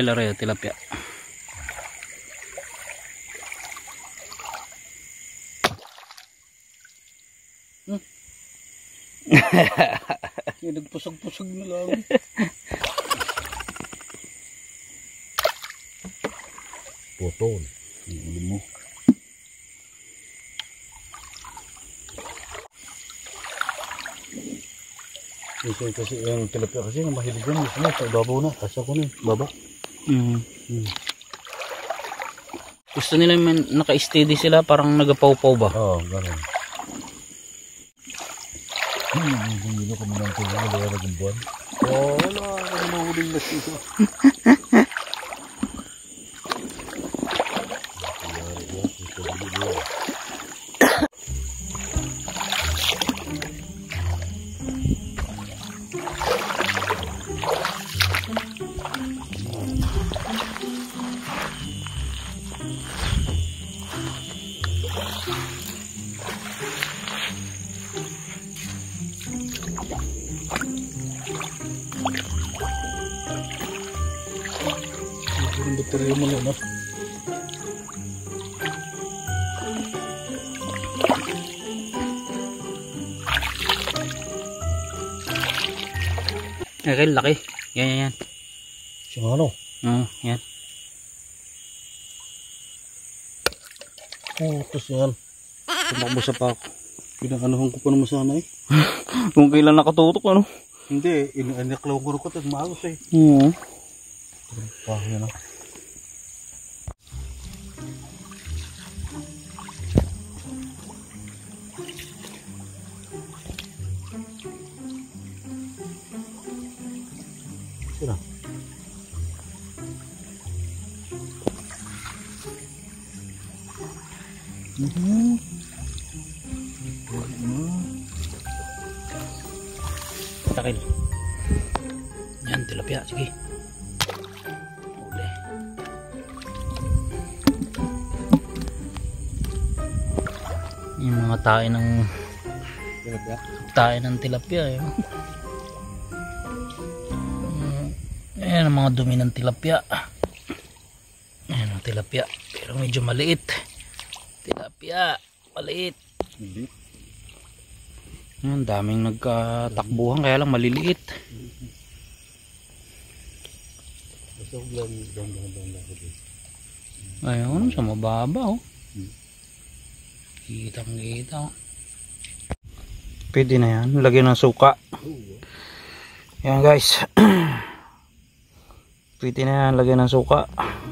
laro tilapia. Nagpusog-pusog na lang. Putol. Ulo mo. Kasi yung tilapia kasi mahilig yan. Sa ibabaw na. Asa ko na. Baba. Gusto nila naka-steady sila, parang nagapaw-paw ba? Oo, gano'n. Hindi ko muna ang tulong na wala ng buwan. Oo, wala. Ang mahuling na siya. Ang baterya mo lang, no? Okay, laki. Yan. Siyang ano? Yan. Tapos yan. Tumakbo sa pako. Pinakanuhan ko pa naman sana eh. Kung kailan nakatutok, ano? Hindi, iniklaw ko rin ko at maagos eh. Oo. Yan, ah. Sino? Takil. Yan, tilapia. Sige. Uli. Yung mga tae ng Tilapia? tae ng tilapia. Ayan ang mga dumi ng tilapia. Ayan ang tilapia. Pero medyo maliit. Tilapia. Maliit. Hindi. Ang daming nagkatakbuhan kaya lang maliliit. Basta huwag lang dahan-dahan ako din. Ayun, sa mababa oh. Kitang-kita oh. Pwede na yan. Lagyan ng suka. Yan guys. Pwede na yan. Lagyan ng suka.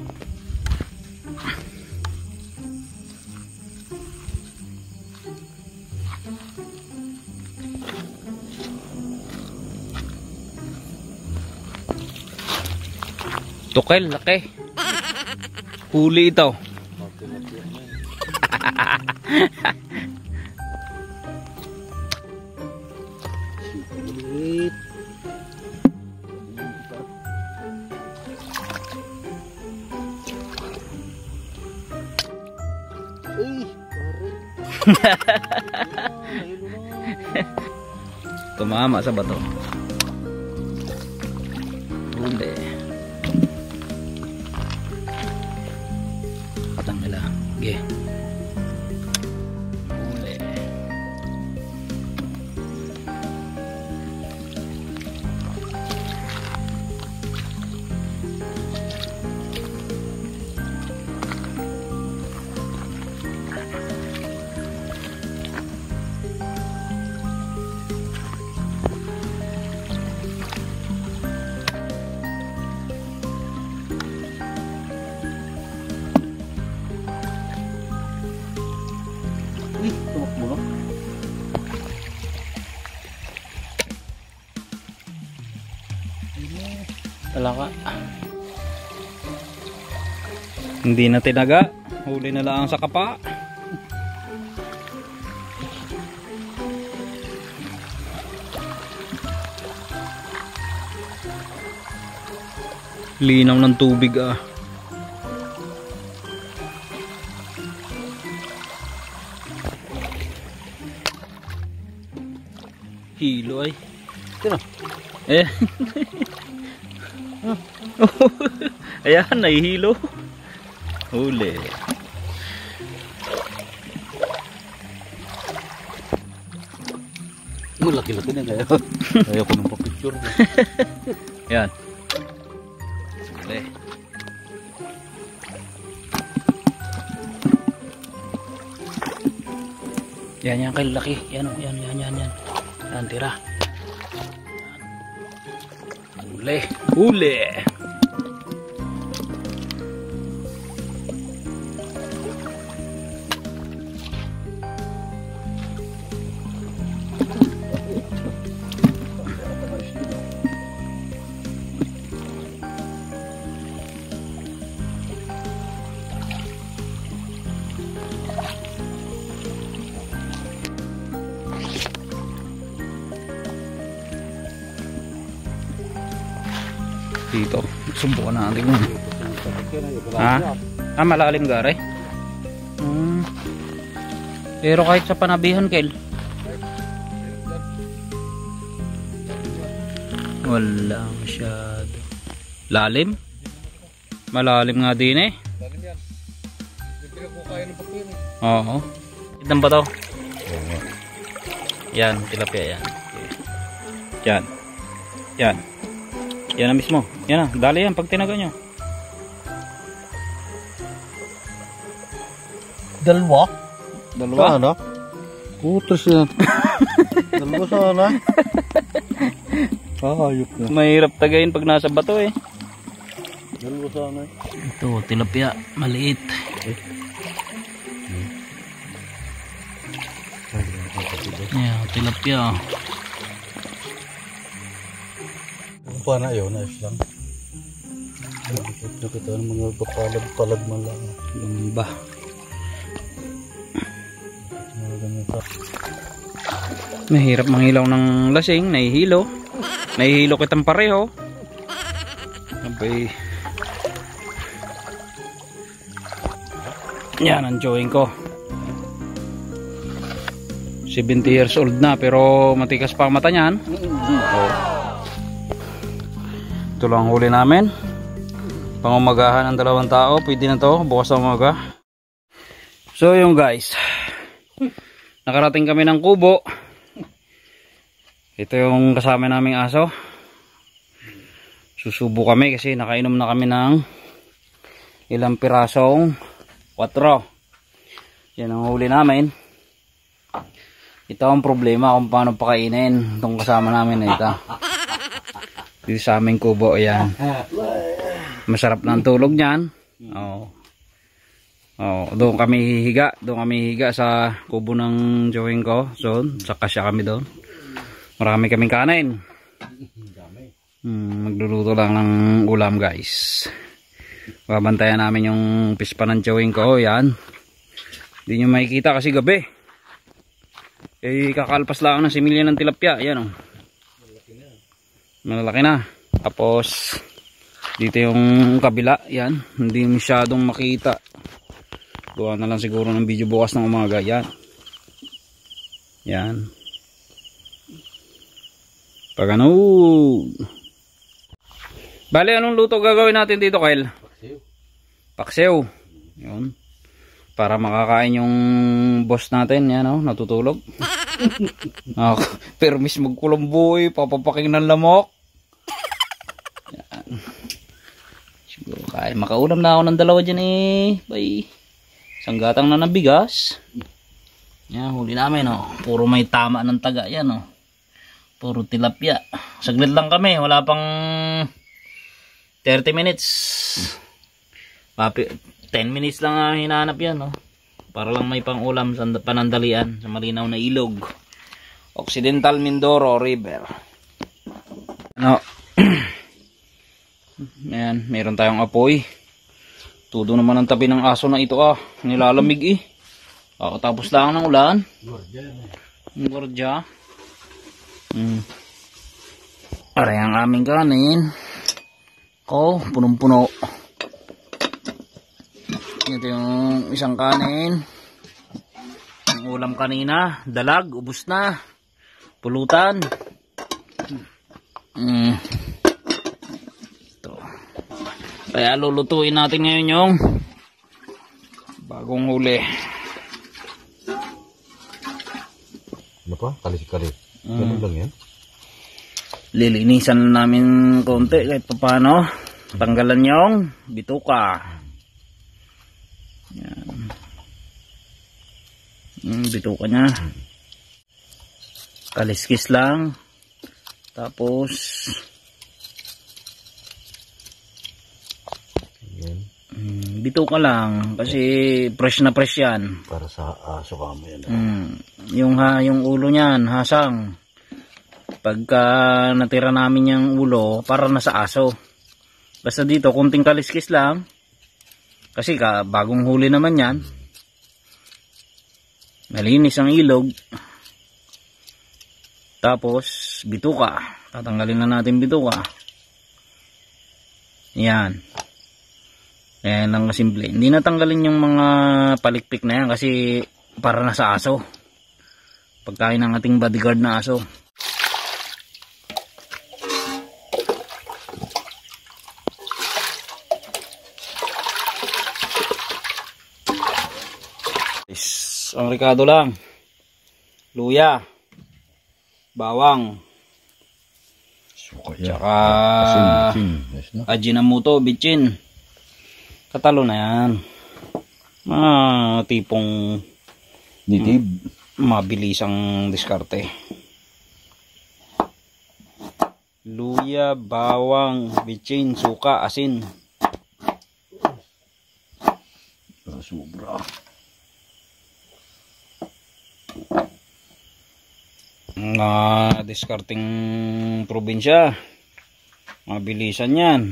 Tukel, laki. Huli ito. Sipulit. Tumama sa bato. Huli. Patang nila. Okay. Huli. Tumakbo na. Talaka. Hindi na tinaga. Huli na lang sa kapa. Linaw ng tubig ah. Hilo ay. Tira. Eh. Ayan, nahihilo. Huli. Malaki-laki na kaya. Ayaw ko nung pa-picture. Ayan. Huli. Yan, yan, kalaki. Yan, oh, yan. Yan, tira. Huli. Huli. Dito, subukan natin yun. Ha? Malalim gare. Pero kahit sa panabihan, Kel, wala masyado. Lalim? Malalim nga din eh. Lalim yan. Hindi ko kaya ng pakyan eh. Oo. Ilan ba to? Yan, tilapia yan. Yan. Yan. Yan na mismo. Yan na, dali yan pag tinaga nyo. Dalawa? Dalawa? Putos yan. Dalawa sana. Ayok na. Mahirap tagayin pag nasa bato eh. Dalawa sana. Ito, tilapia. Maliit. Yan, tilapia. Pa na yun, ayos lang. Nakita ng mga papalag-palag man lang. Yung ba? Mahirap manghilaw ng lasing, nahihilo. Nahihilo kitang pareho. Abay. Yan ang join ko. 70 years old na pero matikas pa ang mata niyan. Ito lang ang huli namin. Pangumagahan ng 2 tao. Pwede na to bukas na umaga. So yung guys, nakarating kami ng kubo. Ito yung kasama naming aso. Susubo kami kasi nakainom na kami ng ilang pirasong 4. Yan ang huli namin. Ito ang problema kung paano pakainin itong kasama namin na ito. Dito sa aming kubo, ayan. Masarap na ang tulog niyan. Doon kami hihiga. Doon kami hihiga sa kubo ng joing ko. So, sa kasya kami doon. Marami kaming kanin. Magluluto lang ng ulam, guys. Babantayan namin yung pispa ng joing ko. Ayan. Hindi nyo makikita kasi gabi. Kakalpas lang ng similya ng tilapia. Ayan, oh. Malalaki na. Tapos dito yung kabila, yan, hindi masyadong makita. Gawa na lang siguro ng video bukas ng umaga. Yan. Yan. Paganood. Bale, anong luto gagawin natin dito, Kyle? Paksiw. Yun. Para makakain yung boss natin. Yan, oh, natutulog. Permis magkulumboy, papapaking ng lamok. Yan. Siguro kaya makaulam na ako ng 2 dyan eh. Bye. Isang gatang na ng bigas. Yan, huli namin, oh. Puro may tama ng taga. Yan, oh. Puro tilapia. Saglit lang kami, wala pang 30 minutes. 10 minutes lang ang hinahanap yan, oh. Para lang may pang-ulam sa panandalian sa malinaw na ilog. Occidental Mindoro River. Ano? Ayan, meron tayong apoy. Tudo naman ang tabi ng aso na ito, ah. Nilalamig eh. Kakatapos lang ng ulan. Gordya. Aray ang aming kanin. Punong-puno. Ito yung isang kanin. Ang ulam kanina, dalag, ubos na. Pulutan. Ito. Kaya lulutuin natin ngayon yung bagong huli. Ano pa? Kalis-kalis. Ganun lang yan. Lilinisan namin konti kahit paano. Tanggalan yung bituka. Yan. Bituka niya. Kaliskis lang. Tapos bituka lang kasi fresh na fresh yan. Para sa aso kamo yan. Yung ulo niyan hasang. Pagka natira namin yung ulo para na sa aso. Basta dito kunting kaliskis lang. Kasi bagong huli naman yan. Malinis ang ilog. Tapos bituka. Tatanggalin na natin bituka. Yan. Ayan lang kasimple. Hindi natanggalin yung mga palikpik na yan kasi para na sa aso. Pagkain ng ating bodyguard na aso. Ang ricado lang. Luya. Bawang. Tsaka Ajinomoto, bitchin. Katalo na yan. Mga tipong native. Mabilisang diskarte. Luya, bawang, bitchin, suka, asin. Sobra. Mga diskarting probinsya. Mabilisan yan.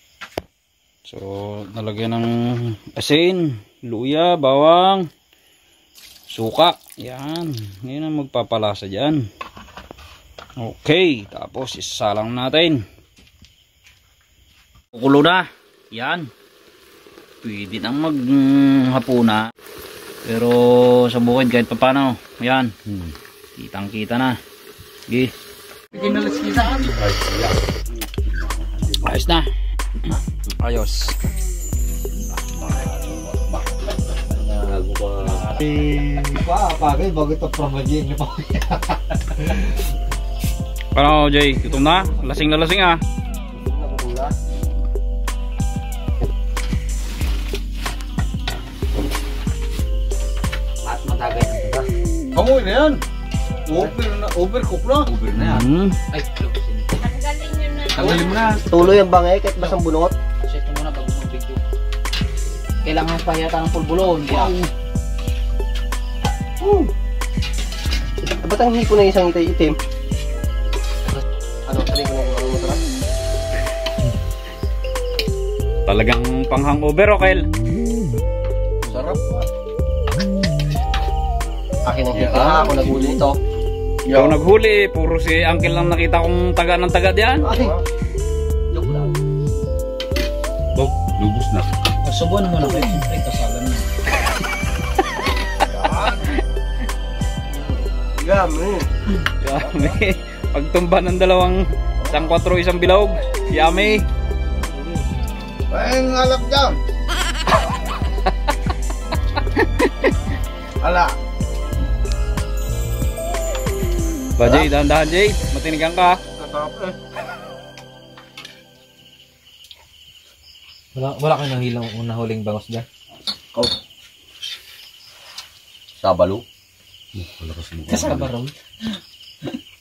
So, nalagyan ng asin, luya, bawang, suka. Yan. Ngayon ang magpapalasa dyan. Okay. Tapos, isasalang natin. Kukulo na. Yan. Pwede nang maghapuna. Pero, sa bukid, kahit papano. Yan. Kitang kita na. Sige. Ayos na. Ayos. Pagay bago ito from again. Paano, Jay? Gutom na? Lasing na lasing ah. At matagay na. Kamoy na yan. Overcook na. Over na yan. Ay, tanggalin mo na. Tuloy ang bangay kahit basang bunot. set mo muna bago mag-video. Kailangan pahiyata ng pulbulon. Ba't ang hipo na isang itim? Ano, tali ko na yung motor? Talagang pang-hangover, Okel. Sarap. Akin ang hika, ako naghuli ito. Ikaw naghuli, puro si Uncle lang nakita kong taga ng taga diyan. Ay, joke lang. Oh, lubos na. Subuan mo na kayo, siyempre kasalan na. Yummy. Yummy. Pagtumba ng isang 4, isang bilog. Yummy. Ay, ngalap dyan. Ala. Ba, Jay, dahan-dahan, Jay. Matinigang ka. Nasarap eh. Wala kang nahuling bangos dyan? Oh. Sabalo. Wala kasi mukha. Kasama ron.